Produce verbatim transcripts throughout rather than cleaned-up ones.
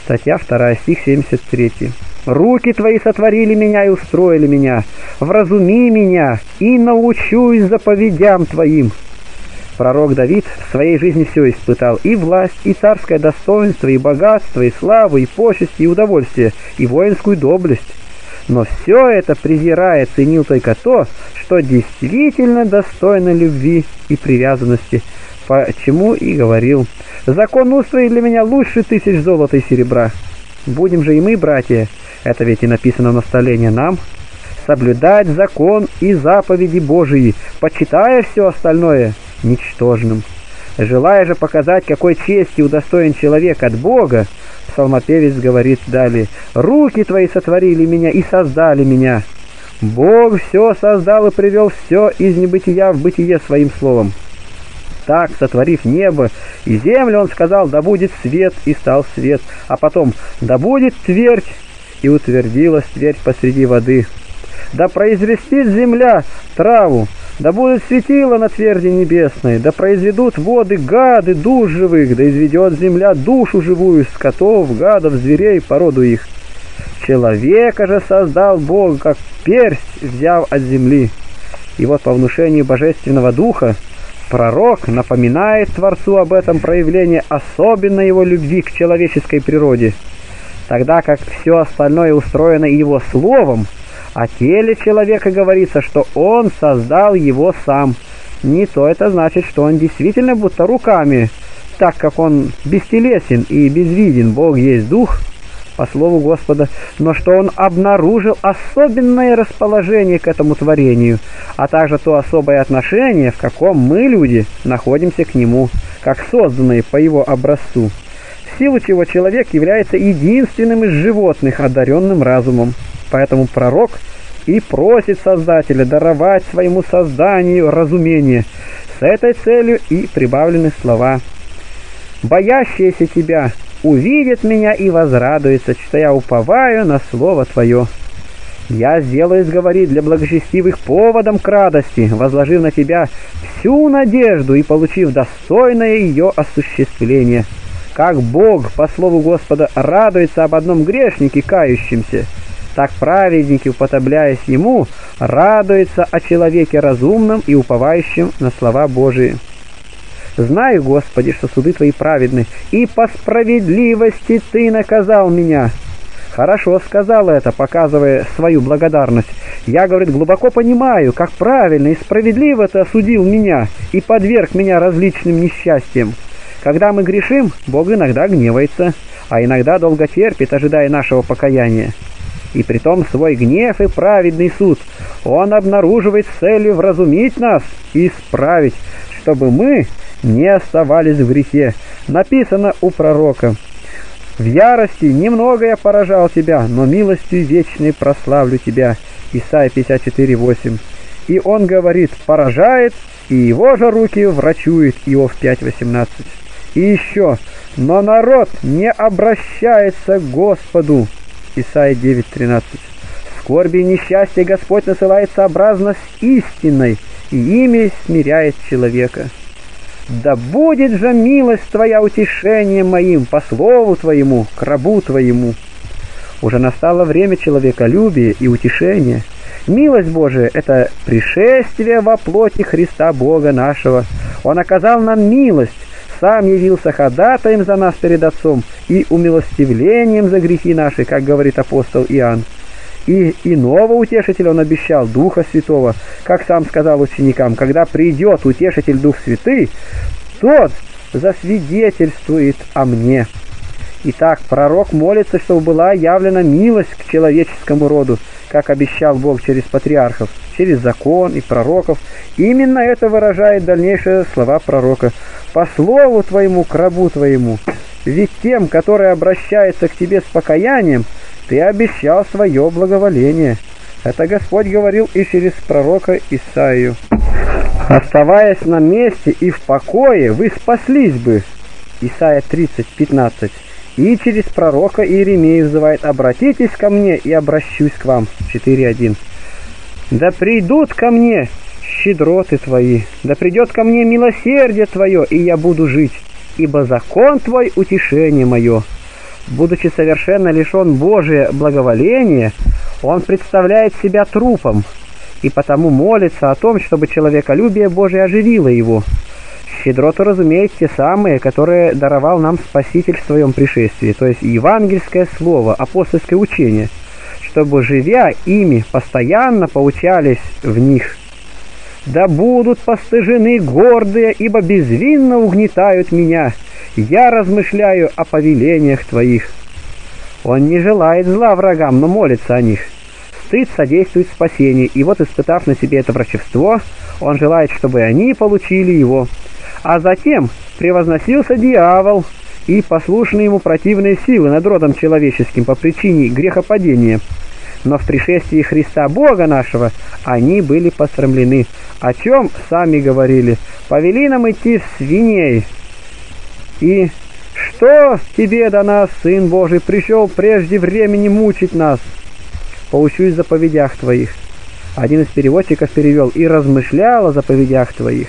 Статья вторая, стих семьдесят три. «Руки твои сотворили меня и устроили меня, вразуми меня, и научусь заповедям твоим». Пророк Давид в своей жизни все испытал: и власть, и царское достоинство, и богатство, и славу, и почесть, и удовольствие, и воинскую доблесть. Но все это, презирая, ценил только то, что действительно достойно любви и привязанности, почему и говорил: «Закон уст твоих для меня лучше тысяч золота и серебра». Будем же и мы, братья, это ведь и написано в наставлении нам, соблюдать закон и заповеди Божии, почитая все остальное ничтожным. Желая же показать, какой чести удостоен человек от Бога, псалмопевец говорит далее: «Руки твои сотворили меня и создали меня». Бог все создал и привел все из небытия в бытие своим словом. Так, сотворив небо и землю, он сказал: «Да будет свет», и стал свет, а потом: «Да будет твердь», и утвердилась твердь посреди воды. «Да произвестит земля траву, да будет светило на тверди небесной, да произведут воды гады душ живых, да изведет земля душу живую, скотов, гадов, зверей, породу их. Человека же создал Бог, как персть взяв от земли». И вот по внушению Божественного Духа пророк напоминает Творцу об этом проявлении особенной его любви к человеческой природе, тогда как все остальное устроено его словом. О теле человека говорится, что он создал его сам. Не то это значит, что он действительно будто руками, так как он бестелесен и безвиден, Бог есть Дух, по слову Господа, но что он обнаружил особенное расположение к этому творению, а также то особое отношение, в каком мы, люди, находимся к нему, как созданные по его образцу, в силу чего человек является единственным из животных, одаренным разумом. Поэтому пророк и просит Создателя даровать своему созданию разумение. С этой целью и прибавлены слова: «Боящиеся тебя увидят меня и возрадуются, что я уповаю на слово твое. Я сделаюсь, говорит, для благочестивых поводом к радости, возложив на тебя всю надежду и получив достойное ее осуществление. Как Бог, по слову Господа, радуется об одном грешнике, кающемся, так праведники, уподобляясь ему, радуются о человеке разумном и уповающем на слова Божии. Знаю, Господи, что суды твои праведны, и по справедливости ты наказал меня». Хорошо сказал это, показывая свою благодарность. «Я, говорит, глубоко понимаю, как правильно и справедливо ты осудил меня и подверг меня различным несчастьям. Когда мы грешим, Бог иногда гневается, а иногда долго терпит, ожидая нашего покаяния. И притом свой гнев и праведный суд Он обнаруживает с целью вразумить нас и исправить, чтобы мы не оставались в грехе. Написано у пророка: «В ярости немного я поражал тебя, но милостью вечной прославлю тебя». Исайя пятьдесят четыре, восемь. И он говорит: поражает, и его же руки врачуют. Иов пять, восемнадцать. И еще: «Но народ не обращается к Господу». Исайя девять, тринадцать. Скорби и несчастье Господь насылает сообразно с истиной, и ими смиряет человека. Да будет же милость твоя утешением моим, по слову твоему, к рабу твоему. Уже настало время человеколюбия и утешения. Милость Божия – это пришествие во плоти Христа Бога нашего. Он оказал нам милость, сам явился ходатаем за нас перед Отцом и умилостивлением за грехи наши, как говорит апостол Иоанн. И иного утешителя он обещал, Духа Святого, как сам сказал ученикам: когда придет утешитель Дух Святый, тот засвидетельствует о мне. Итак, пророк молится, чтобы была явлена милость к человеческому роду, как обещал Бог через патриархов, через закон и пророков. Именно это выражает дальнейшие слова пророка: «По слову твоему, к рабу твоему». Ведь тем, которые обращаются к тебе с покаянием, ты обещал свое благоволение. Это Господь говорил и через пророка Исаию: «Оставаясь на месте и в покое, вы спаслись бы». Исайя тридцать, пятнадцать. И через пророка Иеремию взывает: «Обратитесь ко мне, и обращусь к вам». четыре, один. «Да придут ко мне щедроты твои, да придет ко мне милосердие твое, и я буду жить, ибо закон твой утешение мое». Будучи совершенно лишен Божия благоволения, он представляет себя трупом, и потому молится о том, чтобы человеколюбие Божие оживило его. Щедроту разумеет те самые, которые даровал нам Спаситель в своем пришествии, то есть евангельское слово, апостольское учение, чтобы, живя ими, постоянно поучались в них. «Да будут постыжены гордые, ибо безвинно угнетают меня. Я размышляю о повелениях твоих». Он не желает зла врагам, но молится о них. Стыд содействует спасению, и вот, испытав на себе это врачевство, он желает, чтобы они получили его. А затем превозносился дьявол и послушные ему противные силы над родом человеческим по причине грехопадения. Но в пришествии Христа Бога нашего они были посрамлены, о чем сами говорили: «Повели нам идти в свиней». И «Что тебе до нас, Сын Божий, пришел прежде времени мучить нас? Поучусь в заповедях твоих». Один из переводчиков перевел: «И размышлял о заповедях твоих».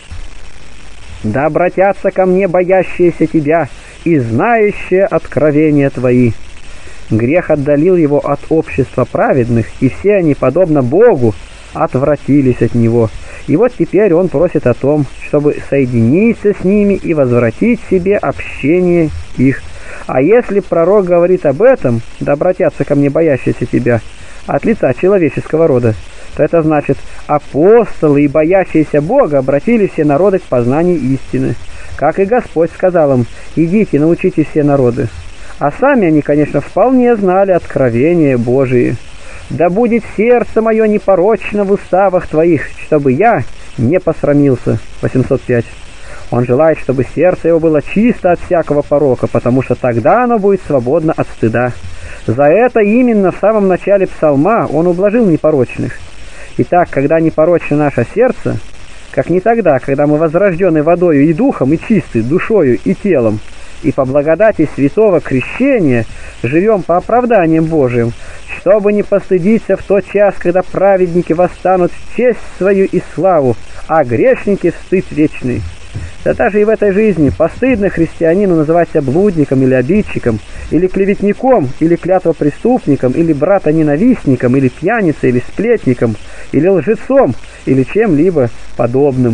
«Да обратятся ко мне боящиеся тебя и знающие откровения твои». Грех отдалил его от общества праведных, и все они, подобно Богу, отвратились от него. И вот теперь он просит о том, чтобы соединиться с ними и возвратить себе общение их. А если пророк говорит об этом, да обратятся ко мне боящиеся тебя, от лица человеческого рода, то это значит, апостолы и боящиеся Бога обратили все народы к познанию истины. Как и Господь сказал им: «Идите, научите все народы». А сами они, конечно, вполне знали откровения Божии. «Да будет сердце мое непорочно в уставах твоих, чтобы я не посрамился». восемьсот пять. Он желает, чтобы сердце его было чисто от всякого порока, потому что тогда оно будет свободно от стыда. За это именно в самом начале псалма он ублажил непорочных. Итак, когда непорочно наше сердце, как не тогда, когда мы возрождены водою и духом, и чисты душою и телом, и по благодати святого крещения живем по оправданиям Божиим, чтобы не постыдиться в тот час, когда праведники восстанут в честь свою и славу, а грешники в стыд вечный. Да даже и в этой жизни постыдно христианину называть себя блудником или обидчиком, или клеветником, или клятвопреступником, или брата-ненавистником, или пьяницей, или сплетником, или лжецом, или чем-либо подобным.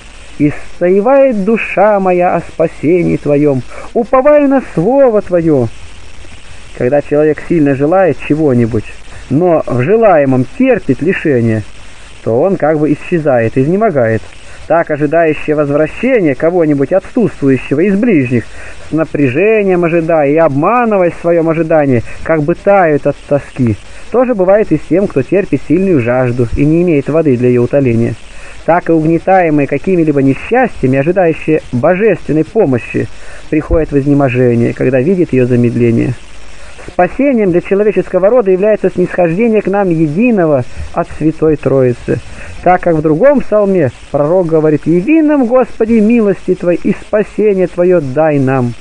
«Истоевает душа моя о спасении твоем, уповаю на слово твое». Когда человек сильно желает чего-нибудь, но в желаемом терпит лишение, то он как бы исчезает, изнемогает. Так ожидающие возвращения кого-нибудь отсутствующего из ближних, с напряжением ожидая и обманывая в своем ожидании, как бы тают от тоски. Тоже бывает и с тем, кто терпит сильную жажду и не имеет воды для ее утоления. Так и угнетаемые какими-либо несчастьями, ожидающие божественной помощи, приходят в изнеможение, когда видят ее замедление. Спасением для человеческого рода является снисхождение к нам единого от Святой Троицы. Так как в другом псалме пророк говорит: «Яви нам, Господи, милости Твои, и спасение Твое дай нам».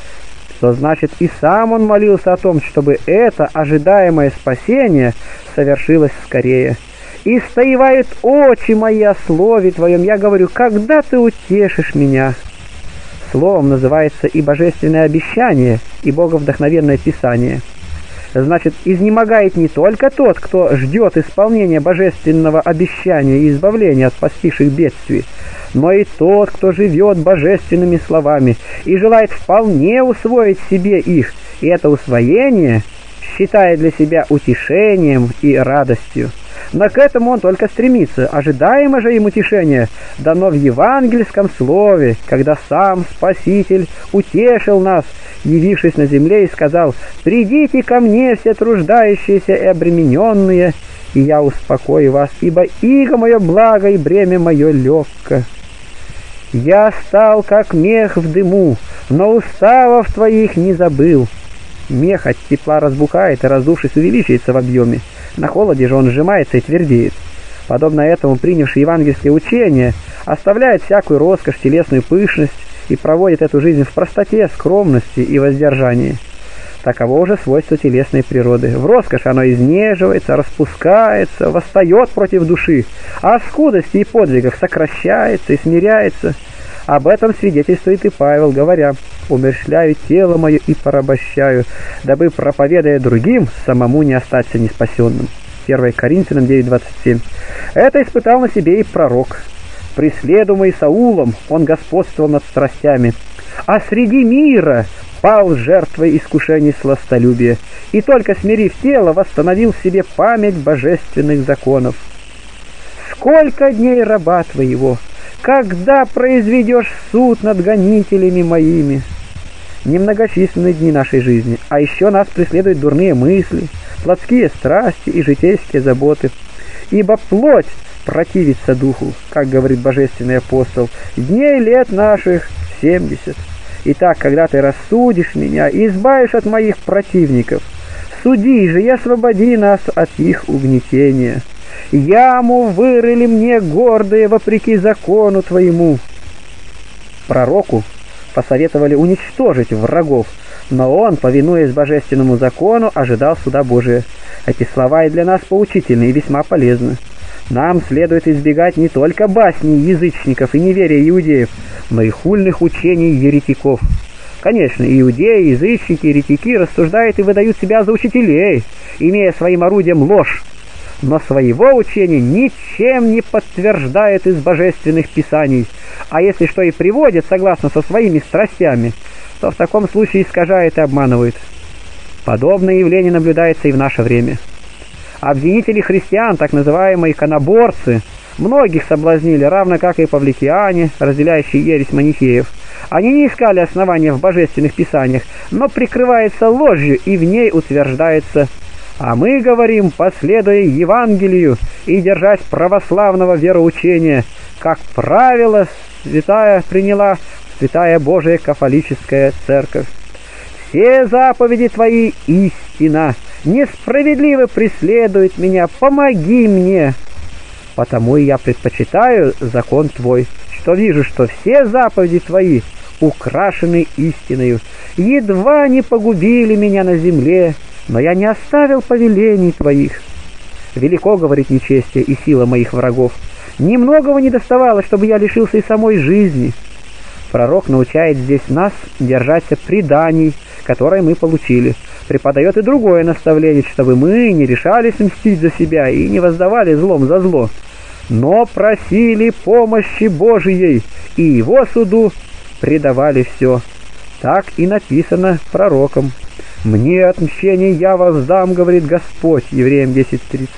То значит, и сам он молился о том, чтобы это ожидаемое спасение совершилось скорее. «И стоевают очи мои о слове Твоем». Я говорю: когда Ты утешишь меня? Словом называется и божественное обещание, и боговдохновенное Писание. Значит, изнемогает не только тот, кто ждет исполнения божественного обещания и избавления от постигших бедствий, но и тот, кто живет божественными словами и желает вполне усвоить себе их, и это усвоение считает для себя утешением и радостью. Но к этому он только стремится. Ожидаемо же им утешение дано в евангельском слове, когда сам Спаситель утешил нас, явившись на земле, и сказал: «Придите ко мне, все труждающиеся и обремененные, и я успокою вас, ибо иго мое благо и бремя мое легко». «Я стал, как мех в дыму, но уставов твоих не забыл». Мех от тепла разбухает и, раздувшись, увеличивается в объеме. На холоде же он сжимается и твердеет. Подобно этому принявший евангельское учение оставляет всякую роскошь, телесную пышность и проводит эту жизнь в простоте, скромности и воздержании. Таково же свойство телесной природы. В роскошь оно изнеживается, распускается, восстает против души, а в скудости и подвигах сокращается и смиряется. Об этом свидетельствует и Павел, говоря: умерщвляю тело мое и порабощаю, дабы, проповедуя другим, самому не остаться неспасенным. первое Коринфянам девять двадцать семь. Это испытал на себе и пророк. Преследуемый Саулом, он господствовал над страстями, а среди мира пал жертвой искушений сластолюбия, и только смирив тело, восстановил в себе память божественных законов. Сколько дней раба твоего! Когда произведешь суд над гонителями моими? Немногочисленны дни нашей жизни, а еще нас преследуют дурные мысли, плотские страсти и житейские заботы. Ибо плоть противится духу, как говорит божественный апостол, дней лет наших семьдесят. Итак, когда ты рассудишь меня и избавишь от моих противников, суди же и освободи нас от их угнетения. Яму вырыли мне гордые вопреки закону твоему. Пророку посоветовали уничтожить врагов, но он, повинуясь божественному закону, ожидал суда Божия. Эти слова и для нас поучительны и весьма полезны. Нам следует избегать не только басни язычников и неверия иудеев, но и хульных учений еретиков. Конечно, иудеи, язычники, еретики рассуждают и выдают себя за учителей, имея своим орудием ложь, но своего учения ничем не подтверждает из божественных писаний, а если что и приводит согласно со своими страстями, то в таком случае искажает и обманывает. Подобное явление наблюдается и в наше время. Обвинители христиан, так называемые иконоборцы, многих соблазнили, равно как и павликиане, разделяющие ересь манихеев. Они не искали основания в божественных писаниях, но прикрываются ложью и в ней утверждается: а мы говорим, последуя Евангелию и держась православного вероучения, как правило, святая приняла святая Божия кафолическая церковь. Все заповеди твои истина, несправедливо преследует меня, помоги мне. Потому и я предпочитаю закон твой, что вижу, что все заповеди твои украшены истиною. Едва не погубили меня на земле, но я не оставил повелений твоих. Велико, говорит, нечестие и сила моих врагов. Немногого не доставало, чтобы я лишился и самой жизни. Пророк научает здесь нас держаться преданий, которые мы получили. Преподает и другое наставление, чтобы мы не решались мстить за себя и не воздавали злом за зло, но просили помощи Божией, и его суду предавали все. Так и написано пророком. «Мне отмщение я воздам, говорит Господь», Евреям десять тридцать.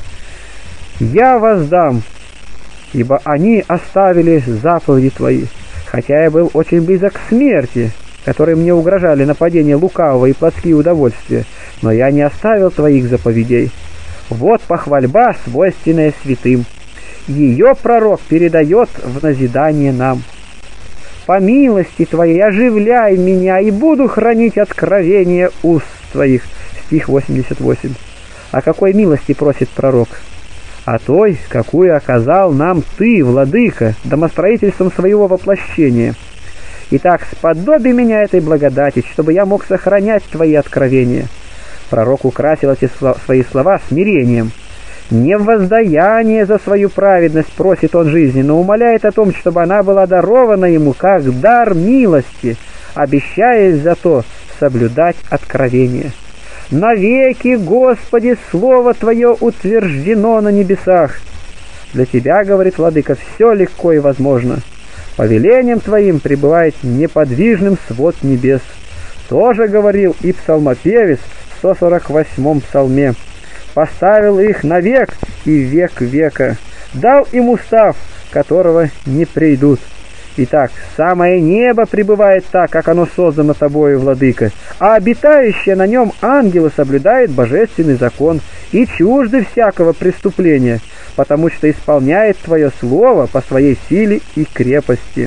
«Я воздам, ибо они оставили заповеди твои, хотя я был очень близок к смерти, которые мне угрожали нападение лукавого и плотские удовольствия, но я не оставил твоих заповедей». Вот похвальба, свойственная святым. Ее пророк передает в назидание нам. «По милости твоей оживляй меня, и буду хранить откровение уст твоих». Стих восемьдесят восемь. О какой милости просит пророк? О той, какую оказал нам ты, владыка, домостроительством своего воплощения. Итак, сподоби меня этой благодати, чтобы я мог сохранять твои откровения. Пророк украсил эти свои слова смирением. Не в воздаяние за свою праведность просит он жизни, но умоляет о том, чтобы она была дарована ему как дар милости, обещаясь за то соблюдать откровение. «Навеки, Господи, Слово Твое утверждено на небесах». Для Тебя, говорит владыка, все легко и возможно. Повелением Твоим пребывает неподвижным свод небес. Тоже говорил и псалмопевец в сто сорок восьмом псалме. «Поставил их навек и век века, дал им устав, которого не придут». Итак, самое небо пребывает так, как оно создано тобою, владыка, а обитающие на нем ангелы соблюдают божественный закон и чужды всякого преступления, потому что исполняет твое слово по своей силе и крепости.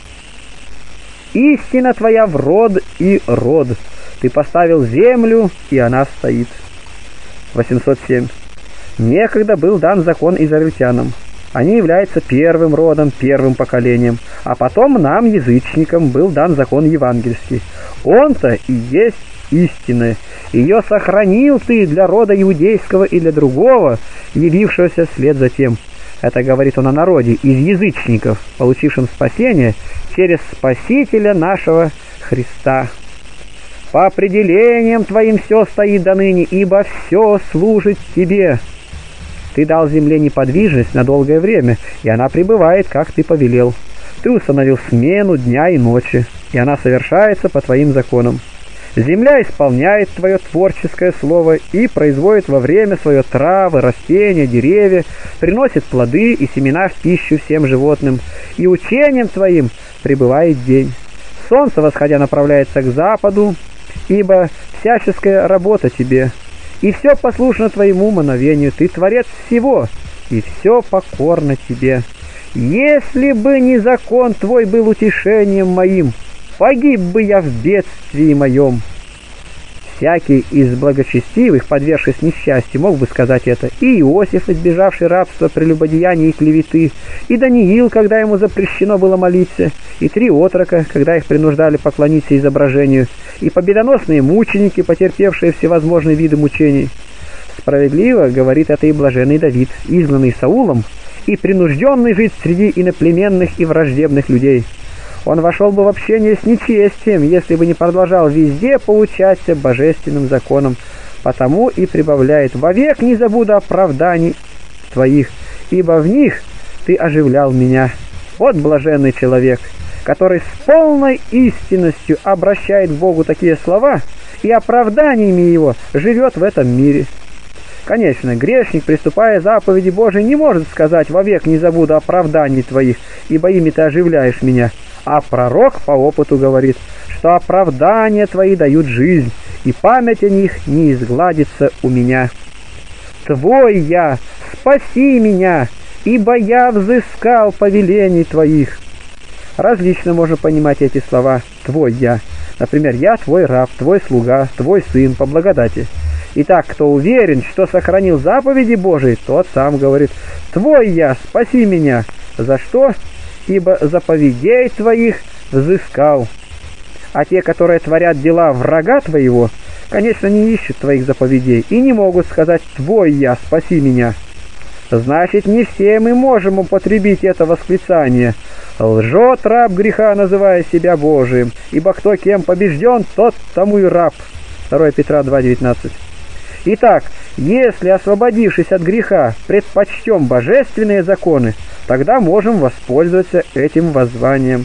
Истина твоя в род и род, ты поставил землю, и она стоит. восемьсот семь. Некогда был дан закон израильтянам. Они являются первым родом, первым поколением, а потом нам, язычникам, был дан закон евангельский. Он-то и есть истина. Ее сохранил ты для рода иудейского и для другого, явившегося вслед за тем. Это говорит он о народе из язычников, получившем спасение через Спасителя нашего Христа. По определениям твоим все стоит до ныне, ибо все служит тебе. Ты дал земле неподвижность на долгое время, и она пребывает, как ты повелел. Ты установил смену дня и ночи, и она совершается по твоим законам. Земля исполняет твое творческое слово и производит во время свое травы, растения, деревья, приносит плоды и семена в пищу всем животным, и учением твоим пребывает день. Солнце, восходя, направляется к западу, ибо всяческая работа тебе, и все послушно твоему мановению, ты творец всего, и все покорно тебе. Если бы не закон твой был утешением моим, погиб бы я в бедствии моем. Всякий из благочестивых, подвергшись несчастью, мог бы сказать это. И Иосиф, избежавший рабства, прелюбодеяния и клеветы, и Даниил, когда ему запрещено было молиться, и три отрока, когда их принуждали поклониться изображению, и победоносные мученики, потерпевшие всевозможные виды мучений. Справедливо говорит это и блаженный Давид, изгнанный Саулом и принужденный жить среди иноплеменных и враждебных людей. Он вошел бы в общение с нечестием, если бы не продолжал везде поучаться божественным законам, потому и прибавляет: «Вовек не забуду оправданий твоих, ибо в них ты оживлял меня». Вот блаженный человек, который с полной истинностью обращает к Богу такие слова и оправданиями его живет в этом мире. Конечно, грешник, приступая заповеди Божией, не может сказать: «Вовек не забуду оправданий твоих, ибо ими ты оживляешь меня». А пророк по опыту говорит, что оправдания твои дают жизнь, и память о них не изгладится у меня. Твой я, спаси меня, ибо я взыскал повелений твоих. Различно можно понимать эти слова «твой я». Например, «я твой раб, твой слуга, твой сын по благодати». Итак, кто уверен, что сохранил заповеди Божии, тот сам говорит: «Твой я, спаси меня». За что? Ибо заповедей твоих взыскал. А те, которые творят дела врага твоего, конечно, не ищут твоих заповедей и не могут сказать: «Твой я, спаси меня». Значит, не все мы можем употребить это восклицание: «Лжет раб греха, называя себя Божиим, ибо кто кем побежден, тот тому и раб». второе Петра два девятнадцать. Итак, если, освободившись от греха, предпочтем божественные законы, тогда можем воспользоваться этим воззванием.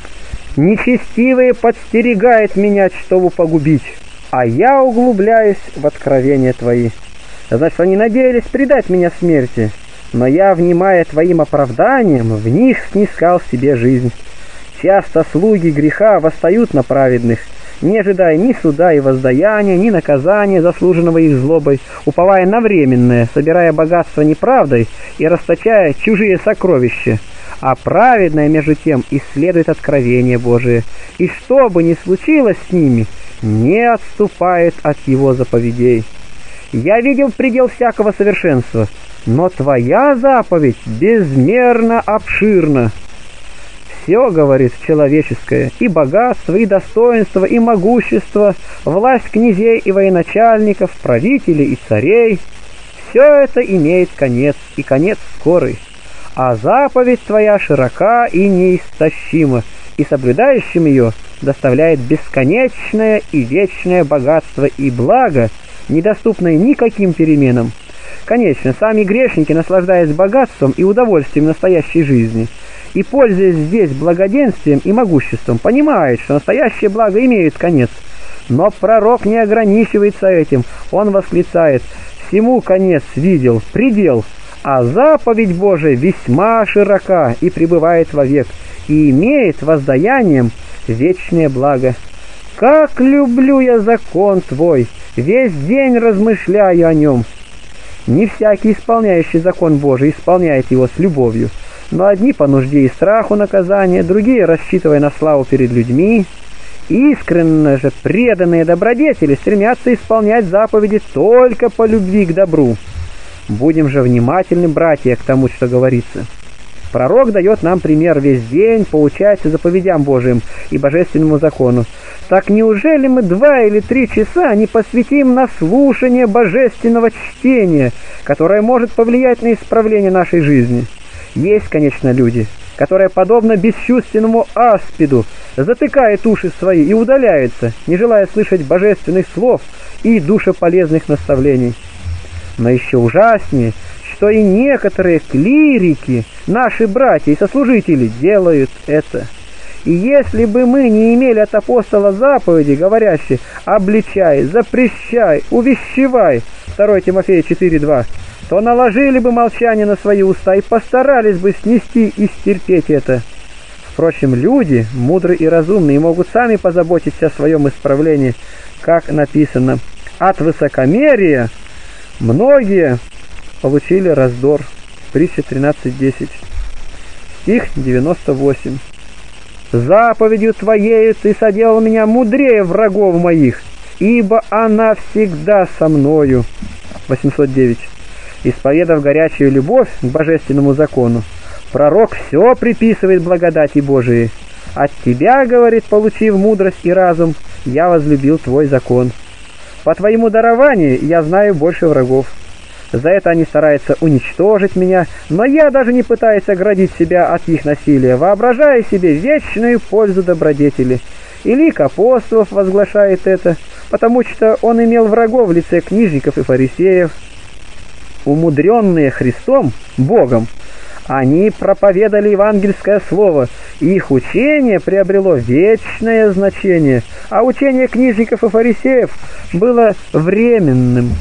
«Нечестивые подстерегает меня, чтобы погубить, а я углубляюсь в откровения твои». Значит, они надеялись предать меня смерти, но я, внимая твоим оправданиям, в них снискал себе жизнь. Часто слуги греха восстают на праведных, не ожидая ни суда и воздаяния, ни наказания, заслуженного их злобой, уповая на временное, собирая богатство неправдой и расточая чужие сокровища. А праведное, между тем, исследует откровение Божие, и что бы ни случилось с ними, не отступает от его заповедей. Я видел предел всякого совершенства, но твоя заповедь безмерно обширна. Все, говорит, человеческое, и богатство, и достоинство, и могущество, власть князей и военачальников, правителей и царей, все это имеет конец, и конец скорый. А заповедь твоя широка и неистощима, и соблюдающим ее доставляет бесконечное и вечное богатство и благо, недоступное никаким переменам. Конечно, сами грешники, наслаждаясь богатством и удовольствием настоящей жизни, и, пользуясь здесь благоденствием и могуществом, понимают, что настоящее благо имеет конец. Но пророк не ограничивается этим. Он восклицает: «Всему конец видел, предел, а заповедь Божия весьма широка и пребывает вовек, и имеет воздаянием вечное благо. Как люблю я закон твой, весь день размышляю о нем». Не всякий, исполняющий закон Божий, исполняет его с любовью, но одни по нужде и страху наказания, другие, рассчитывая на славу перед людьми. Искренне же преданные добродетели стремятся исполнять заповеди только по любви к добру. Будем же внимательны, братья, к тому, что говорится. Пророк дает нам пример весь день поучать заповедям Божиим и божественному закону. Так неужели мы два или три часа не посвятим на слушание божественного чтения, которое может повлиять на исправление нашей жизни? Есть, конечно, люди, которая, подобно бесчувственному аспиду, затыкает уши свои и удаляется, не желая слышать божественных слов и душеполезных наставлений. Но еще ужаснее, что и некоторые клирики, наши братья и сослужители, делают это. И если бы мы не имели от апостола заповеди, говорящей «обличай, запрещай, увещевай» второе Тимофея четыре два, то наложили бы молчание на свои уста и постарались бы снести и стерпеть это. Впрочем, люди, мудрые и разумные, могут сами позаботиться о своем исправлении, как написано: «От высокомерия многие получили раздор». Притча тринадцать десять. Стих девяносто восемь. «Заповедью Твоею Ты соделал меня мудрее врагов моих, ибо она всегда со мною». восемьсот девять. Исповедав горячую любовь к божественному закону, пророк все приписывает благодати Божией. «От Тебя, — говорит, — получив мудрость и разум, я возлюбил Твой закон. По Твоему дарованию я знаю больше врагов. За это они стараются уничтожить меня, но я даже не пытаюсь оградить себя от их насилия, воображая себе вечную пользу добродетели». И лик апостолов возглашает это, потому что он имел врагов в лице книжников и фарисеев. Умудренные Христом, Богом, они проповедали евангельское слово, и их учение приобрело вечное значение, а учение книжников и фарисеев было временным.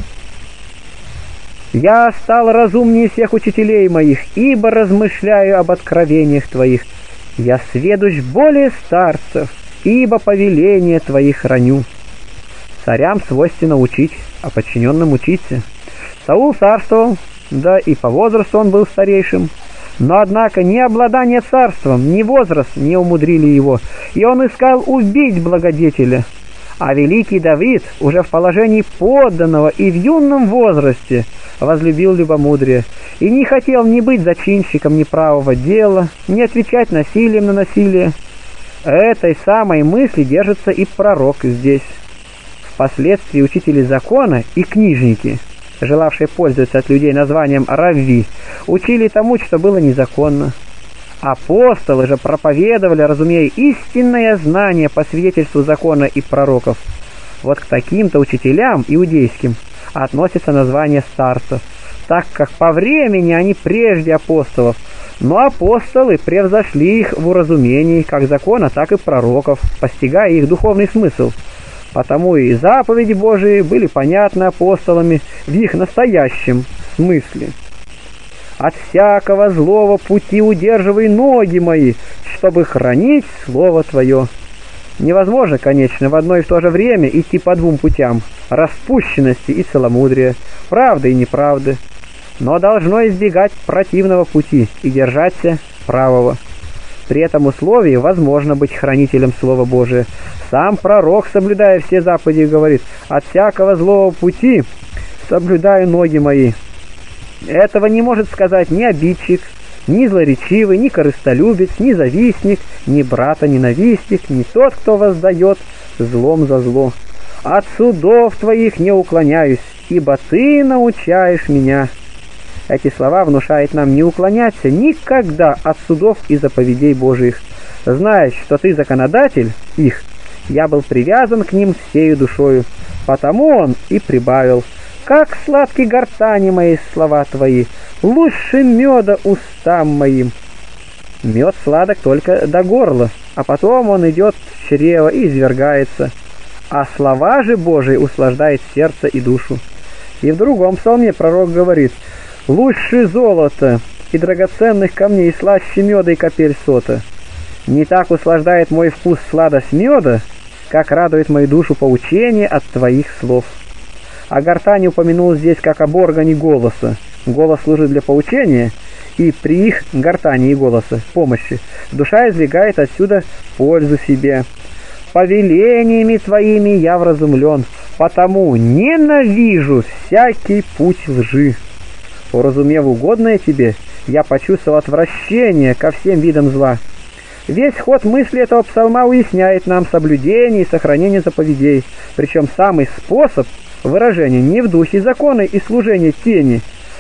«Я стал разумнее всех учителей моих, ибо размышляю об откровениях Твоих. Я сведущ более старцев, ибо повеление Твои храню». Царям свойственно учить, а подчиненным учиться. Саул царствовал, да и по возрасту он был старейшим, но однако ни обладание царством, ни возраст не умудрили его, и он искал убить благодетеля. А великий Давид уже в положении подданного и в юном возрасте возлюбил любомудрие, и не хотел ни быть зачинщиком неправого дела, ни отвечать насилием на насилие. Этой самой мысли держится и пророк здесь. Впоследствии учители закона и книжники, желавшие пользоваться от людей названием равви, учили тому, что было незаконно. Апостолы же проповедовали, разумея истинное знание по свидетельству закона и пророков. Вот к таким-то учителям иудейским относится название старцев, так как по времени они прежде апостолов, но апостолы превзошли их в уразумении как закона, так и пророков, постигая их духовный смысл. Потому и заповеди Божии были понятны апостолами в их настоящем смысле. «От всякого злого пути удерживай ноги мои, чтобы хранить Слово Твое». Невозможно, конечно, в одно и в то же время идти по двум путям – распущенности и целомудрия, правды и неправды, но должно избегать противного пути и держаться правого. При этом условии возможно быть хранителем Слова Божия. Сам пророк, соблюдая все заповеди, говорит: «От всякого злого пути соблюдаю ноги мои». Этого не может сказать ни обидчик, ни злоречивый, ни корыстолюбец, ни завистник, ни брата-ненавистник, ни тот, кто воздает злом за зло. «От судов Твоих не уклоняюсь, ибо Ты научаешь меня». Эти слова внушают нам не уклоняться никогда от судов и заповедей Божиих. Зная, что Ты законодатель их, я был привязан к ним всею душою. Потому он и прибавил: «Как сладки гортани мои слова Твои, лучше меда устам моим». Мед сладок только до горла, а потом он идет в чрево и извергается. А слова же Божии услаждают сердце и душу. И в другом псалме пророк говорит: «Лучше золота и драгоценных камней, слаще меда и капель сота. Не так услаждает мой вкус сладость меда, как радует мою душу поучение от Твоих слов». О гортани упомянул здесь как об органе голоса. Голос служит для поучения, и при их гортани и голоса помощи душа извлекает отсюда пользу себе. «Повелениями Твоими я вразумлен, потому ненавижу всякий путь лжи. Уразумев угодное Тебе, я почувствовал отвращение ко всем видам зла». Весь ход мысли этого псалма уясняет нам соблюдение и сохранение заповедей, причем самый способ выражения не в духе закона и служения тени,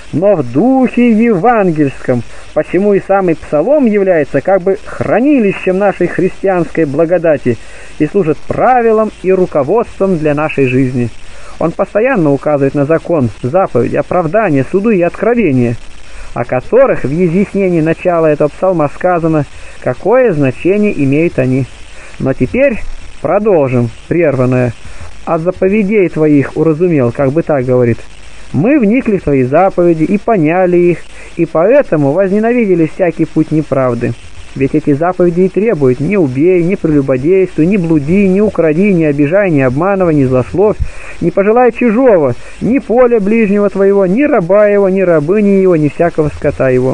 но в духе евангельском, почему и самый псалом является как бы хранилищем нашей христианской благодати и служит правилом и руководством для нашей жизни. Он постоянно указывает на закон, заповедь, оправдание, суды и откровения, о которых в изъяснении начала этого псалма сказано, какое значение имеют они. Но теперь продолжим прерванное. «От заповедей твоих уразумел», как бы так говорит. Мы вникли в твои заповеди и поняли их, и поэтому возненавидели всякий путь неправды. Ведь эти заповеди и требуют: не убей, не прелюбодействуй, не блуди, не укради, не обижай, не обманывай, не злословь, не пожелай чужого, ни поля ближнего твоего, ни раба его, ни рабыни его, ни всякого скота его.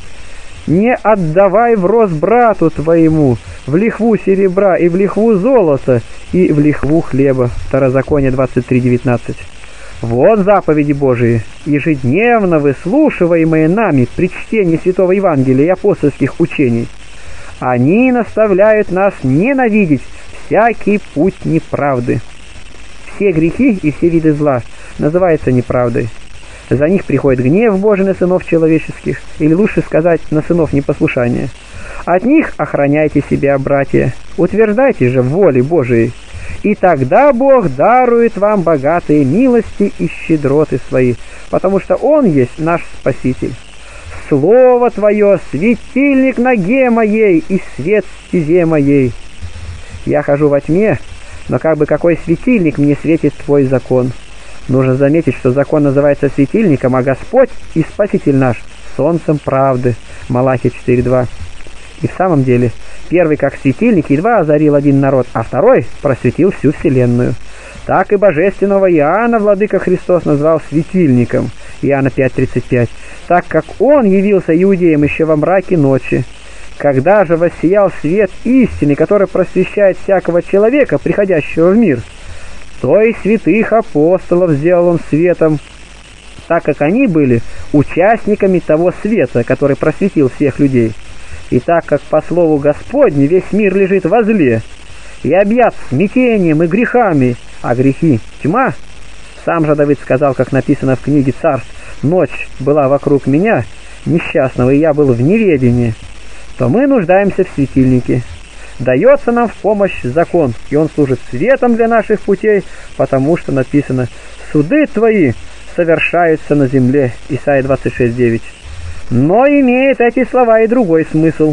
Не отдавай в рост брату твоему, в лихву серебра и в лихву золота и в лихву хлеба. Второзаконие двадцать три девятнадцать. Вот заповеди Божии, ежедневно выслушиваемые нами при чтении Святого Евангелия и апостольских учений. Они наставляют нас ненавидеть всякий путь неправды. Все грехи и все виды зла называются неправдой. За них приходит гнев Божий на сынов человеческих, или лучше сказать, на сынов непослушания. От них охраняйте себя, братья, утверждайте же в воле Божией, и тогда Бог дарует вам богатые милости и щедроты свои, потому что Он есть наш Спаситель. Слово Твое — светильник ноге моей и свет стезе моей. Я хожу во тьме, но как бы какой светильник мне светит Твой закон. Нужно заметить, что закон называется светильником, а Господь и Спаситель наш — солнцем правды. Малахия четыре два. И в самом деле, первый как светильник едва озарил один народ, а второй просветил всю вселенную. Так и божественного Иоанна владыка Христос назвал светильником. Иоанна пять тридцать пять. Так как он явился иудеям еще во мраке ночи. Когда же воссиял свет истины, который просвещает всякого человека, приходящего в мир, то и святых апостолов сделал он светом, так как они были участниками того света, который просветил всех людей. И так как по слову Господне весь мир лежит во зле и объят смятением и грехами, а грехи — тьма, сам же Давид сказал, как написано в книге Царств: «Ночь была вокруг меня, несчастного, и я был в неведении», то мы нуждаемся в светильнике. Дается нам в помощь закон, и он служит светом для наших путей, потому что написано: «Суды твои совершаются на земле». Исайя двадцать шесть девять. Но имеет эти слова и другой смысл.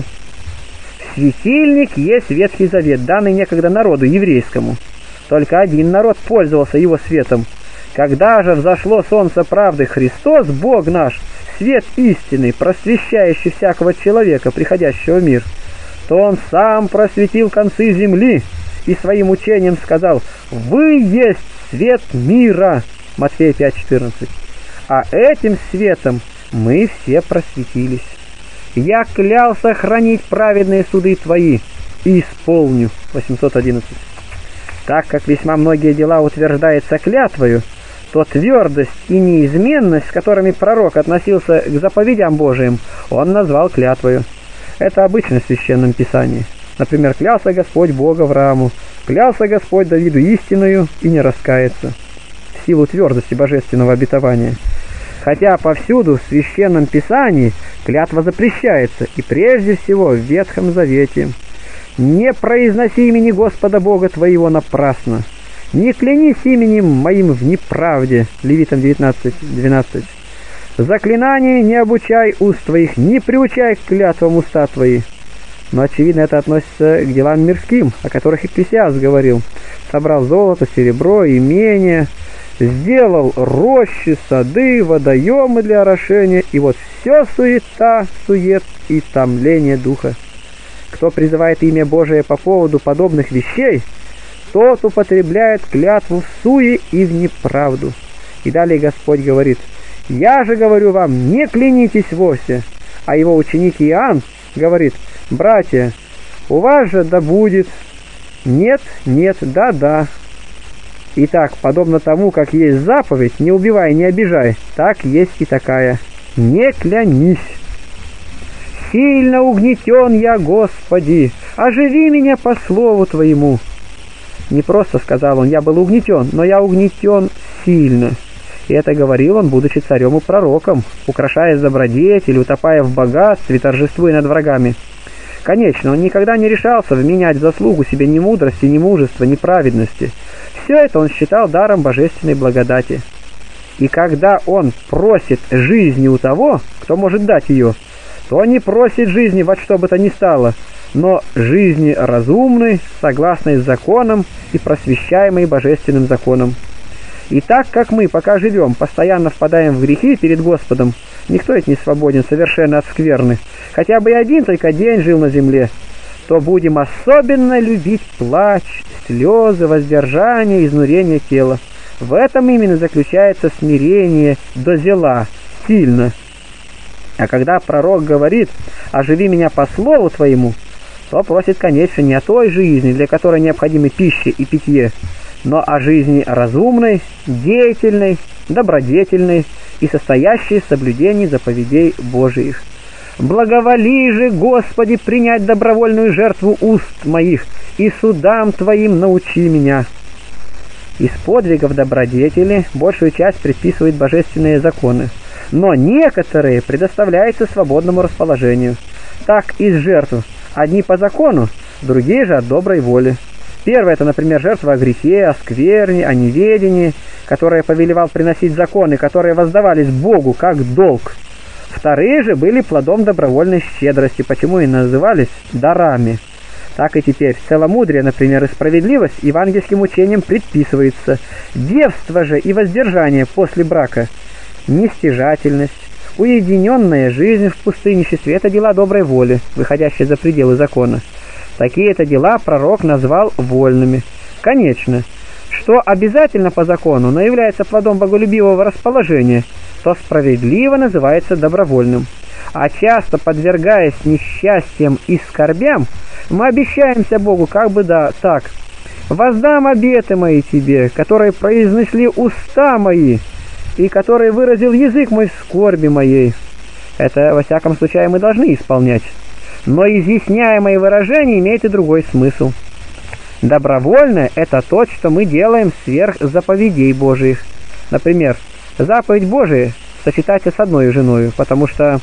Светильник есть Ветхий Завет, данный некогда народу еврейскому. Только один народ пользовался его светом. Когда же взошло солнце правды, Христос, Бог наш, свет истины, просвещающий всякого человека, приходящего в мир, то Он сам просветил концы земли и своим учением сказал: «Вы есть свет мира». Матфея пять четырнадцать. А этим светом мы все просветились. «Я клялся хранить праведные суды твои, и исполню». восемьсот одиннадцать. Так как весьма многие дела утверждаются клятвою, то твердость и неизменность, с которыми пророк относился к заповедям Божиим, он назвал клятвою. Это обычно в Священном Писании. Например, клялся Господь Богу Аврааму, клялся Господь Давиду истиною и не раскается, в силу твердости божественного обетования. Хотя повсюду в Священном Писании клятва запрещается, и прежде всего в Ветхом Завете. «Не произноси имени Господа Бога твоего напрасно, не клянись именем моим в неправде». Левитам девятнадцать двенадцать. «Заклинание не обучай уст твоих, не приучай к клятвам уста твои». Но, очевидно, это относится к делам мирским, о которых Екклесиаст говорил. «Собрал золото, серебро, имение, сделал рощи, сады, водоемы для орошения, и вот все суета, сует и томление духа». Кто призывает имя Божие по поводу подобных вещей, тот употребляет клятву в суе и в неправду. И далее Господь говорит: «Я же говорю вам, не клянитесь вовсе». А его ученик Иоанн говорит: «Братья, у вас же да будет нет, нет, да, да». Итак, подобно тому, как есть заповедь «не убивай, не обижай», так есть и такая «не клянись». «Сильно угнетен я, Господи, оживи меня по слову Твоему». Не просто сказал он: «Я был угнетен», но я угнетен сильно. И это говорил он, будучи царем и пророком, украшаясь добродетелью, утопая в богатстве, торжествуя над врагами. Конечно, он никогда не решался вменять в заслугу себе ни мудрости, ни мужества, ни праведности. Все это он считал даром божественной благодати. И когда он просит жизни у того, кто может дать ее, то не просит жизни во что бы то ни стало, но жизни разумной, согласной с законом и просвещаемой божественным законом. И так как мы, пока живем, постоянно впадаем в грехи перед Господом, никто ведь не свободен совершенно от скверны, хотя бы и один только день жил на земле, то будем особенно любить плач, слезы, воздержание, изнурение тела. В этом именно заключается смирение до зела, сильно. А когда пророк говорит «оживи меня по слову твоему», то просит, конечно, не о той жизни, для которой необходимы пища и питье, но о жизни разумной, деятельной, добродетельной и состоящей в соблюдении заповедей Божиих. «Благоволи же, Господи, принять добровольную жертву уст моих, и судам Твоим научи меня». Из подвигов добродетели большую часть предписывают божественные законы, но некоторые предоставляются свободному расположению. Так из жертв одни по закону, другие же от доброй воли. Первое — это, например, жертва о грехе, о скверне, о неведении, которые повелевал приносить законы, которые воздавались Богу как долг. Вторые же были плодом добровольной щедрости, почему и назывались дарами. Так и теперь целомудрие, например, и справедливость евангельским учением предписывается. Девство же и воздержание после брака, нестяжательность, уединенная жизнь в пустынничестве — это дела доброй воли, выходящие за пределы закона. Такие-то дела пророк назвал вольными. Конечно, что обязательно по закону, но является плодом боголюбивого расположения, то справедливо называется добровольным. А часто, подвергаясь несчастьям и скорбям, мы обещаемся Богу как бы да так: «Воздам обеты мои тебе, которые произнесли уста мои, и которые выразил язык мой в скорби моей». Это, во всяком случае, мы должны исполнять. Но изъясняемое выражение имеет и другой смысл. Добровольное — это то, что мы делаем сверх заповедей Божиих. Например, заповедь Божия — сочетаться с одной женой, потому что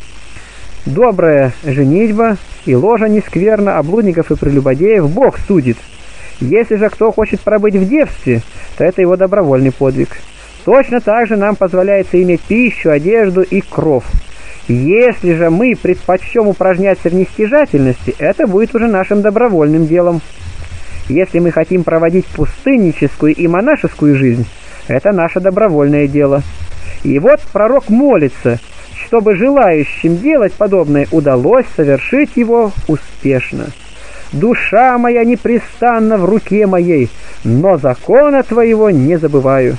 добрая женитьба и ложа не скверна, а блудников и прелюбодеев Бог судит. Если же кто хочет пробыть в девстве, то это его добровольный подвиг. Точно так же нам позволяется иметь пищу, одежду и кров. Если же мы предпочтем упражняться в нестяжательности, это будет уже нашим добровольным делом. Если мы хотим проводить пустынническую и монашескую жизнь, это наше добровольное дело. И вот пророк молится, чтобы желающим делать подобное удалось совершить его успешно. «Душа моя непрестанно в руке моей, но закона твоего не забываю».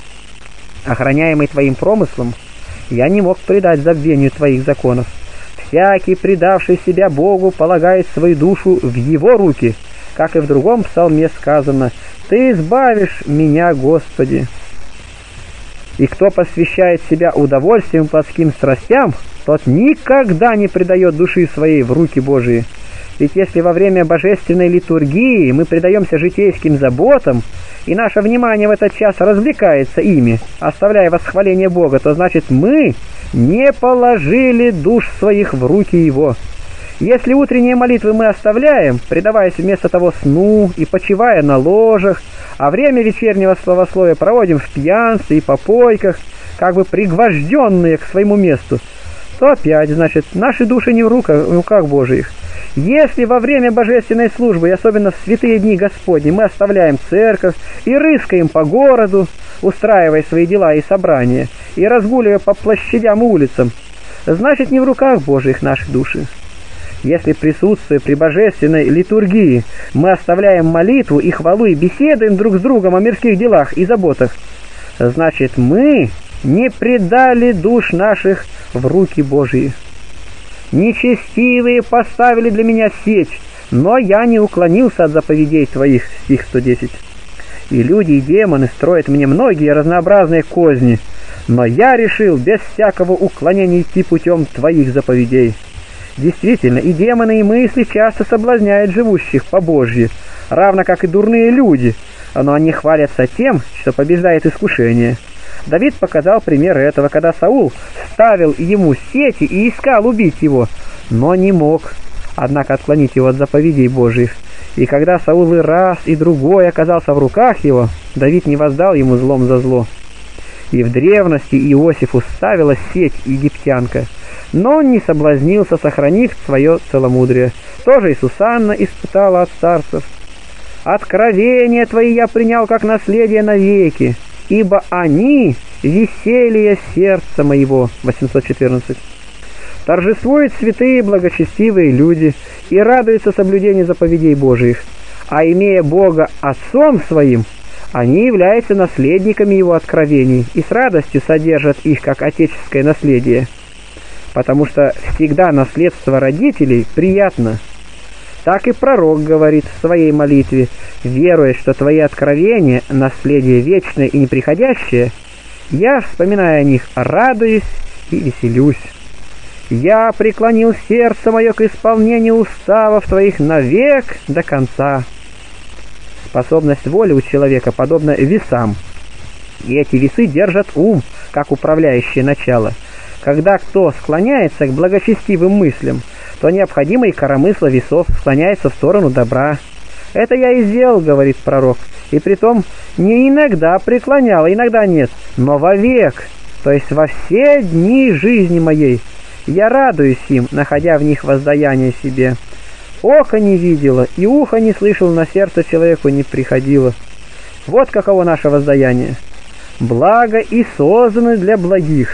Охраняемый твоим промыслом, я не мог предать забвению твоих законов. Всякий, предавший себя Богу, полагает свою душу в его руки, как и в другом псалме сказано: «Ты избавишь меня, Господи». И кто посвящает себя удовольствиям плотским страстям, тот никогда не предает души своей в руки Божии. Ведь если во время божественной литургии мы предаемся житейским заботам, и наше внимание в этот час развлекается ими, оставляя восхваление Бога, то значит мы не положили душ своих в руки Его. Если утренние молитвы мы оставляем, предаваясь вместо того сну и почивая на ложах, а время вечернего словословия проводим в пьянстве и попойках, как бы пригвожденные к своему месту, то опять, значит, наши души не в руках, в руках Божиих. Если во время божественной службы, и особенно в святые дни Господни, мы оставляем церковь и рыскаем по городу, устраивая свои дела и собрания, и разгуливая по площадям и улицам, значит, не в руках Божиих наши души. Если, присутствуя при божественной литургии, мы оставляем молитву и хвалу и беседуем друг с другом о мирских делах и заботах, значит, мы не предали душ наших в руки Божии. «Нечестивые поставили для меня сеть, но я не уклонился от заповедей твоих», стих сто десять. «И люди, и демоны строят мне многие разнообразные козни, но я решил без всякого уклонения идти путем твоих заповедей». Действительно, и демоны, и мысли часто соблазняют живущих по Божьи, равно как и дурные люди, но они хвалятся тем, что побеждает искушение. Давид показал пример этого, когда Саул ставил ему сети и искал убить его, но не мог, однако, отклонить его от заповедей Божьих. И когда Саул и раз, и другой оказался в руках его, Давид не воздал ему злом за зло. И в древности Иосифу ставила сеть египтянка, но он не соблазнился, сохранив свое целомудрие. Тоже и Сусанна испытала от старцев. «Откровения твои я принял как наследие навеки, ибо они — веселье сердца моего». восемьсот четырнадцать. Торжествуют святые благочестивые люди и радуются соблюдению заповедей Божиих, а имея Бога Отцом Своим, они являются наследниками Его откровений и с радостью содержат их как отеческое наследие, потому что всегда наследство родителей приятно. Так и пророк говорит в своей молитве: «Веруя, что Твои откровения — наследие вечное и неприходящее, я, вспоминая о них, радуюсь и веселюсь. Я преклонил сердце мое к исполнению уставов Твоих навек до конца». Способность воли у человека подобна весам, и эти весы держат ум, как управляющее начало. Когда кто склоняется к благочестивым мыслям, то необходимый коромысл весов склоняется в сторону добра. «Это я и сделал, — говорит пророк, — и притом не иногда преклонял, а иногда нет, но вовек, то есть во все дни жизни моей. Я радуюсь им, находя в них воздаяние себе. Око не видело, и ухо не слышал, на сердце человеку не приходило». Вот каково наше воздаяние. «Благо и созданы для благих.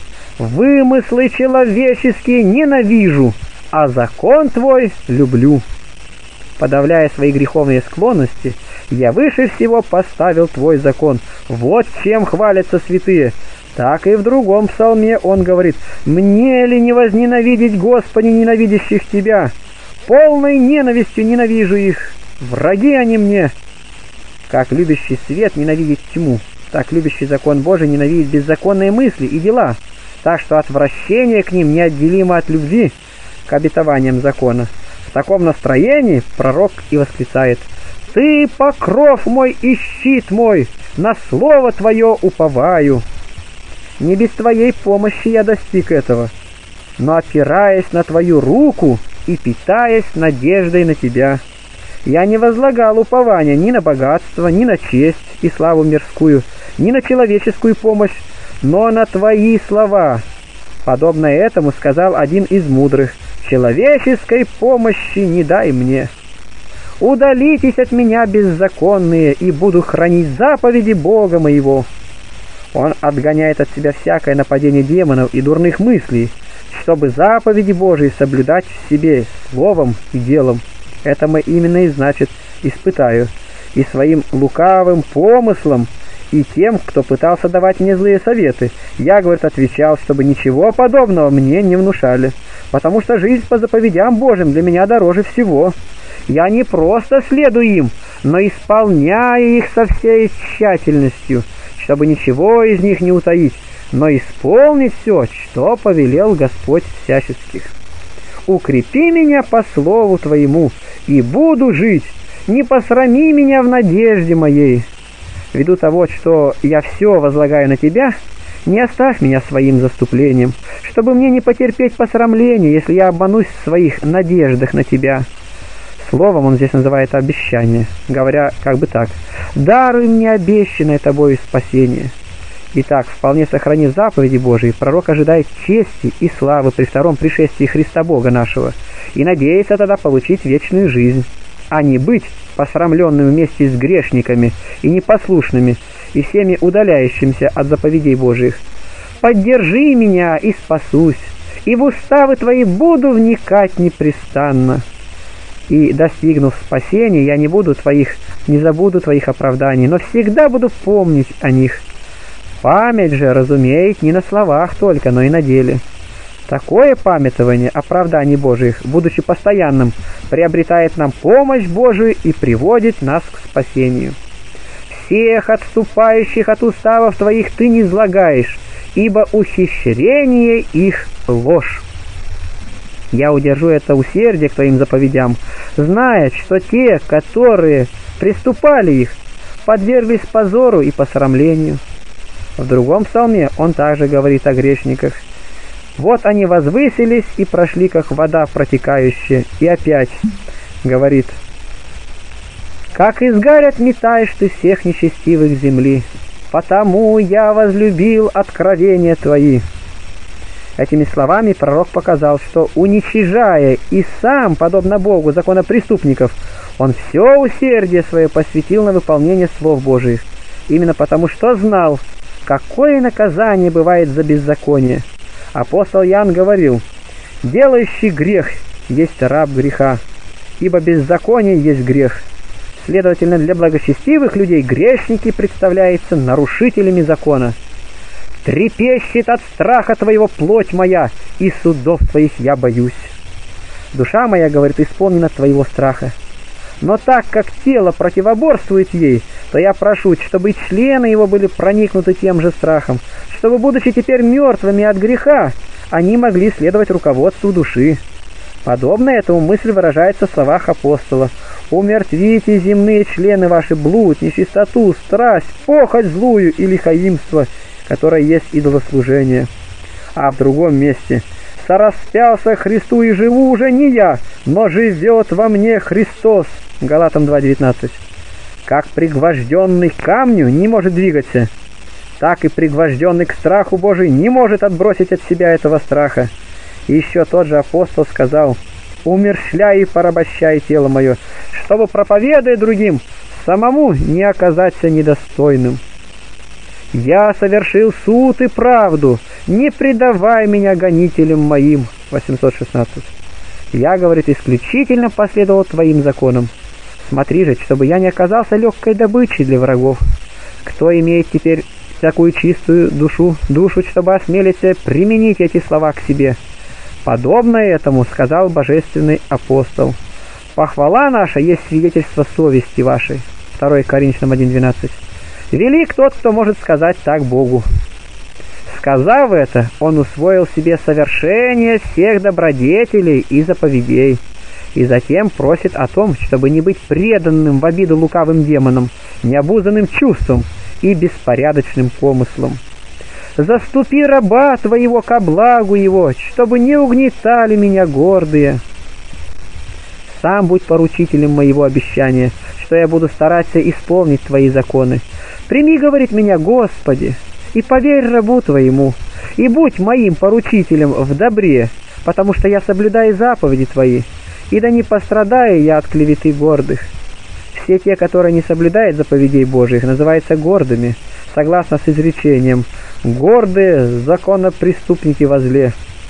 Вымыслы человеческие ненавижу, а закон Твой люблю. Подавляя свои греховные склонности, я выше всего поставил Твой закон. Вот чем хвалятся святые». Так и в другом псалме он говорит: «Мне ли не возненавидеть, Господи, ненавидящих Тебя? Полной ненавистью ненавижу их, враги они мне». Как любящий свет ненавидит тьму, так любящий закон Божий ненавидит беззаконные мысли и дела, так что отвращение к ним неотделимо от любви к обетованиям закона. В таком настроении пророк и восклицает: «Ты покров мой и щит мой, на слово Твое уповаю». Не без Твоей помощи я достиг этого, но опираясь на Твою руку и питаясь надеждой на Тебя. Я не возлагал упования ни на богатство, ни на честь и славу мирскую, ни на человеческую помощь, но на Твои слова. Подобно этому сказал один из мудрых: «Человеческой помощи не дай мне. Удалитесь от меня, беззаконные, и буду хранить заповеди Бога моего». Он отгоняет от себя всякое нападение демонов и дурных мыслей, чтобы заповеди Божии соблюдать в себе словом и делом. Это мы именно и значит испытаю, и своим лукавым помыслом, и тем, кто пытался давать мне злые советы. Я, говорит, отвечал, чтобы ничего подобного мне не внушали, потому что жизнь по заповедям Божьим для меня дороже всего. Я не просто следую им, но исполняю их со всей тщательностью, чтобы ничего из них не утаить, но исполнить все, что повелел Господь всяческих. Укрепи меня по слову Твоему, и буду жить, не посрами меня в надежде моей. Ввиду того, что я все возлагаю на Тебя, не оставь меня своим заступлением, чтобы мне не потерпеть посрамления, если я обманусь в своих надеждах на Тебя. Словом он здесь называет обещание, говоря как бы так: «Даруй мне обещанное Тобою спасение». Итак, вполне сохранив заповеди Божии, пророк ожидает чести и славы при втором пришествии Христа Бога нашего и надеется тогда получить вечную жизнь, а не быть посрамленным вместе с грешниками и непослушными и всеми удаляющимися от заповедей Божиих. «Поддержи меня, и спасусь, и в уставы Твои буду вникать непрестанно. И, достигнув спасения, я не буду твоих, не забуду Твоих оправданий, но всегда буду помнить о них». Память же разумеет не на словах только, но и на деле. Такое памятование оправданий Божиих, будучи постоянным, приобретает нам помощь Божию и приводит нас к спасению. «Всех отступающих от уставов Твоих Ты не излагаешь, ибо ухищрение их ложь. Я удержу это усердие к Твоим заповедям, зная, что те, которые приступали их, подверглись позору и посрамлению. В другом псалме он также говорит о грешниках. Вот они возвысились и прошли, как вода протекающая. И опять говорит: как изгарят метаешь ты всех нечестивых земли, потому я возлюбил откровения твои. Этими словами пророк показал, что, уничижая и сам, подобно Богу, законопреступников, он все усердие свое посвятил на выполнение слов Божиих, именно потому что знал, какое наказание бывает за беззаконие. Апостол Иоанн говорил: «Делающий грех есть раб греха, ибо беззаконие есть грех». Следовательно, для благочестивых людей грешники представляются нарушителями закона. «Трепещет от страха твоего плоть моя, и судов твоих я боюсь». Душа моя, говорит, исполнена твоего страха. Но так как тело противоборствует ей, то я прошу, чтобы и члены его были проникнуты тем же страхом, чтобы, будучи теперь мертвыми от греха, они могли следовать руководству души. Подобно этому мысль выражается в словах апостола: «Умертвите земные члены ваши блуд, нечистоту, страсть, похоть злую и лихоимство, которое есть идолослужение». А в другом месте: «Сораспялся Христу и живу уже не я, но живет во мне Христос». Галатам два девятнадцать. Как пригвожденный к камню не может двигаться, так и пригвожденный к страху Божий не может отбросить от себя этого страха. И еще тот же апостол сказал: «Умерщвляй и порабощай тело мое, чтобы, проповедуя другим, самому не оказаться недостойным. Я совершил суд и правду, не предавай меня гонителям моим». восемьсот шестнадцать. «Я, говорит, исключительно последовал твоим законам. Смотри же, чтобы я не оказался легкой добычей для врагов. Кто имеет теперь всякую чистую душу, душу, чтобы осмелиться применить эти слова к себе?» Подобно этому сказал божественный апостол: «Похвала наша есть свидетельство совести вашей». второе Коринфянам один двенадцать. «Велик тот, кто может сказать так Богу». Сказав это, он усвоил себе совершение всех добродетелей и заповедей, и затем просит о том, чтобы не быть преданным в обиду лукавым демонам, необузданным чувством и беспорядочным помыслом. «Заступи раба твоего ко благу его, чтобы не угнетали меня гордые. Сам будь поручителем моего обещания, что я буду стараться исполнить твои законы. Прими, говорит, меня, Господи, и поверь рабу твоему, и будь моим поручителем в добре, потому что я соблюдаю заповеди твои, и да не пострадаю я от клеветы гордых». Все те, которые не соблюдают заповедей Божьих, называются гордыми, согласно с изречением: «Гордые законопреступники во зле».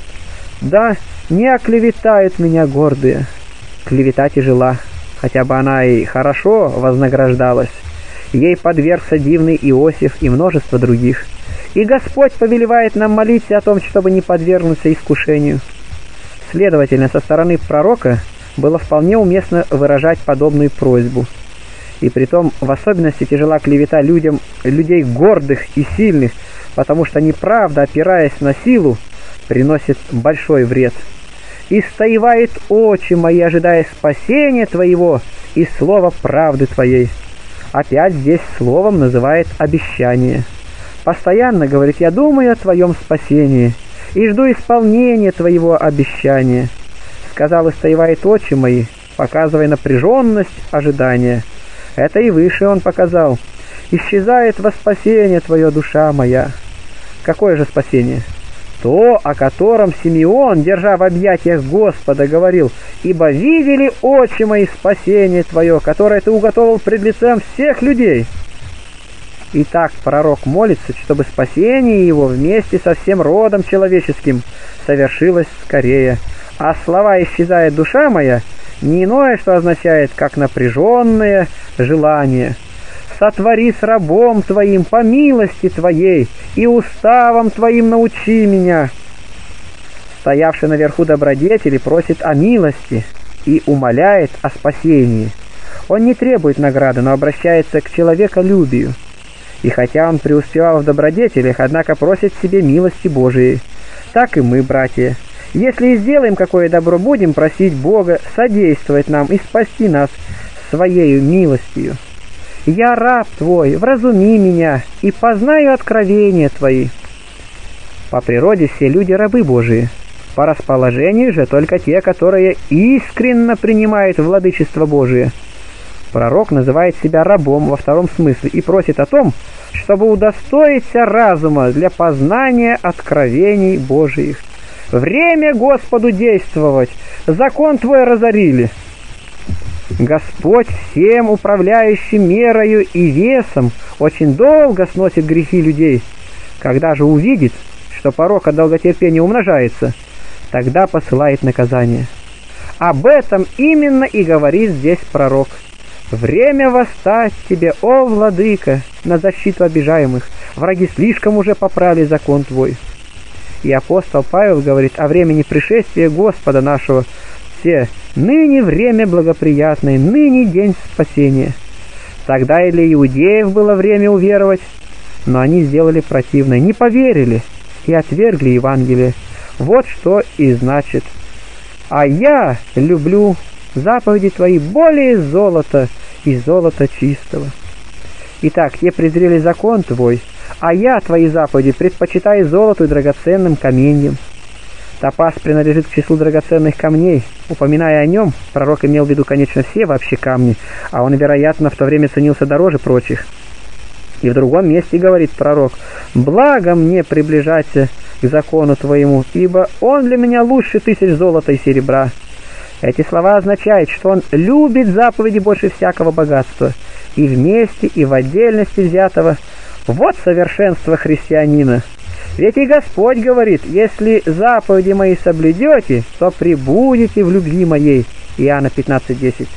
Да, не оклеветают меня гордые. Клевета тяжела, хотя бы она и хорошо вознаграждалась. Ей подвергся дивный Иосиф и множество других. И Господь повелевает нам молиться о том, чтобы не подвергнуться искушению. Следовательно, со стороны пророка было вполне уместно выражать подобную просьбу. И притом в особенности тяжела клевета людям, людей гордых и сильных, потому что неправда, опираясь на силу, приносит большой вред. «Истоевает очи мои, ожидая спасения твоего и слова правды твоей». Опять здесь словом называет обещание. «Постоянно, говорит, я думаю о твоем спасении и жду исполнения твоего обещания». Сказал: «Истоевает очи мои», показывая напряженность ожидания. Это и выше он показал: «Исчезает во спасение твое, душа моя». Какое же спасение? То, о котором Симеон, держа в объятиях Господа, говорил: «Ибо видели очи мои спасение твое, которое ты уготовил пред лицем всех людей». Итак, пророк молится, чтобы спасение его вместе со всем родом человеческим совершилось скорее. А слова «исчезает душа моя» не иное, что означает, как напряженное желание. «Сотвори с рабом твоим по милости твоей, и уставом твоим научи меня». Стоявший наверху добродетели просит о милости и умоляет о спасении. Он не требует награды, но обращается к человеколюбию. И хотя он преуспевал в добродетелях, однако просит себе милости Божией. Так и мы, братья, если и сделаем какое добро, будем просить Бога содействовать нам и спасти нас своею милостью. «Я раб твой, вразуми меня, и познаю откровения твои». По природе все люди рабы Божии, по расположению же только те, которые искренно принимают владычество Божие. Пророк называет себя рабом во втором смысле и просит о том, чтобы удостоиться разума для познания откровений Божиих. «Время Господу действовать, закон твой разорили». Господь всем управляющим мерою и весом очень долго сносит грехи людей. Когда же увидит, что порок от долготерпения умножается, тогда посылает наказание. Об этом именно и говорит здесь пророк. «Время восстать тебе, о владыка, на защиту обижаемых, враги слишком уже поправили закон твой». И апостол Павел говорит о времени пришествия Господа нашего: «Все, ныне время благоприятное, ныне день спасения». Тогда и для иудеев было время уверовать, но они сделали противное, не поверили и отвергли Евангелие. Вот что и значит: «А я люблю заповеди твои более золота и золота чистого». Итак, те презрели закон твой, а я твои заповеди предпочитаю золоту и драгоценным каменьям. Топаз принадлежит к числу драгоценных камней. Упоминая о нем, пророк имел в виду, конечно, все вообще камни, а он, вероятно, в то время ценился дороже прочих. И в другом месте говорит пророк: «Благо мне приближаться к закону твоему, ибо он для меня лучше тысяч золота и серебра». Эти слова означают, что он любит заповеди больше всякого богатства, и вместе, и в отдельности взятого. Вот совершенство христианина. Ведь и Господь говорит: «Если заповеди мои соблюдете, то пребудете в любви моей». Иоанна пятнадцать десять.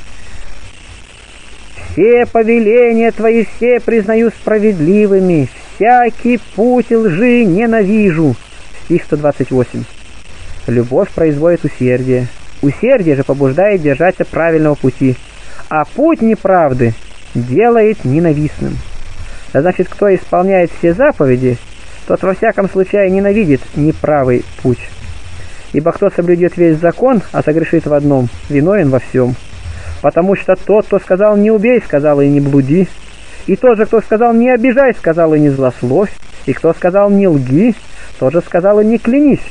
«Все повеления твои все признаю справедливыми, всякий путь лжи ненавижу». Стих сто двадцать восемь. Любовь производит усердие. Усердие же побуждает держаться правильного пути, а путь неправды делает ненавистным. А значит, кто исполняет все заповеди, тот во всяком случае ненавидит неправый путь. Ибо кто соблюдет весь закон, а согрешит в одном, виновен во всем. Потому что тот, кто сказал «не убей», сказал и «не блуди». И тот же, кто сказал «не обижай», сказал и «не злословь». И кто сказал «не лги», тот же сказал и «не клянись».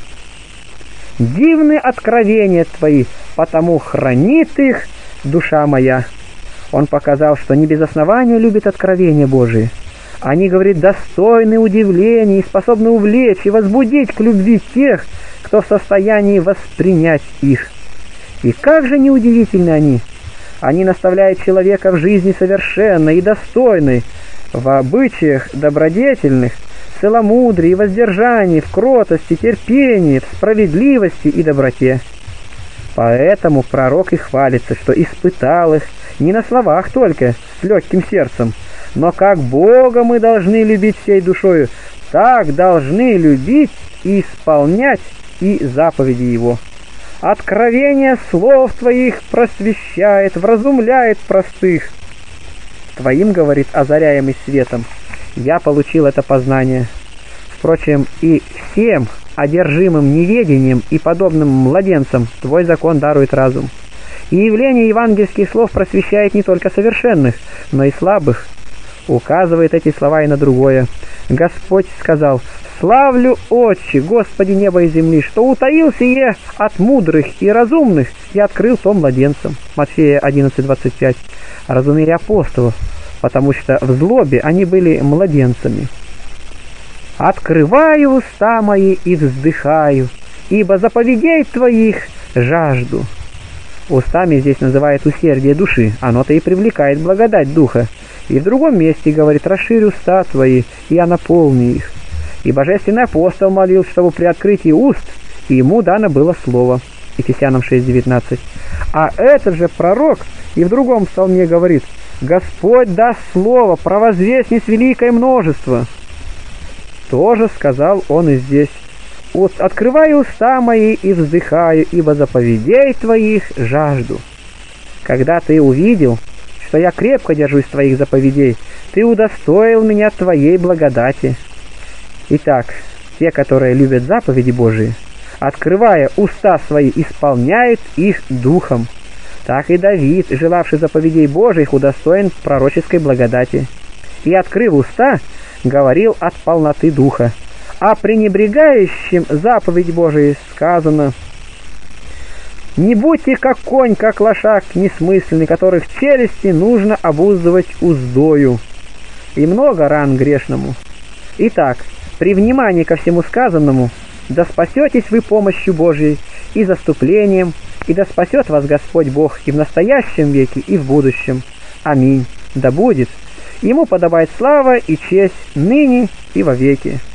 Дивны откровения твои, потому хранит их душа моя. Он показал, что не без основания любит откровения Божии. Они, говорит, достойны удивления и способны увлечь и возбудить к любви тех, кто в состоянии воспринять их. И как же неудивительны они! Они наставляют человека в жизни совершенной и достойной, в обычаях добродетельных, в целомудрии и воздержании, в кротости, терпении, в справедливости и доброте. Поэтому пророк и хвалится, что испытал их не на словах только, с легким сердцем, но как Бога мы должны любить всей душою, так должны любить и исполнять и заповеди Его. Откровение слов Твоих просвещает, вразумляет простых. Твоим, говорит, озаряемый светом, я получил это познание. Впрочем, и всем одержимым неведением и подобным младенцам Твой закон дарует разум. И явление евангельских слов просвещает не только совершенных, но и слабых. Указывает эти слова и на другое. Господь сказал: «Славлю, Отче, Господи неба и земли, что утаил сие от мудрых и разумных и открыл то младенцам». Матфея одиннадцать двадцать пять. Разумели апостолов, потому что в злобе они были младенцами. «Открываю уста мои и вздыхаю, ибо заповедей твоих жажду». Устами здесь называет усердие души, оно-то и привлекает благодать духа. И в другом месте говорит: «Расширь уста твои, и я наполню их». И божественный апостол молил, чтобы при открытии уст ему дано было слово. Ефесянам шесть девятнадцать. А этот же пророк и в другом псалме говорит: «Господь даст слово, провозвестнись великое множество». Тоже сказал он и здесь: «Открываю уста мои и вздыхаю, ибо заповедей твоих жажду». Когда ты увидел, что я крепко держусь твоих заповедей, ты удостоил меня твоей благодати. Итак, те, которые любят заповеди Божии, открывая уста свои, исполняют их духом. так и Давид, желавший заповедей Божиих, удостоен пророческой благодати. И, открыв уста, говорил от полноты духа. А пренебрегающим заповедь Божией сказано: «Не будьте как конь, как лошак несмысленный, которых челюсти нужно обуздывать уздою». И много ран грешному. Итак, при внимании ко всему сказанному, да спасетесь вы помощью Божией и заступлением, и да спасет вас Господь Бог и в настоящем веке, и в будущем. Аминь. Да будет. Ему подобает слава и честь ныне и во веки.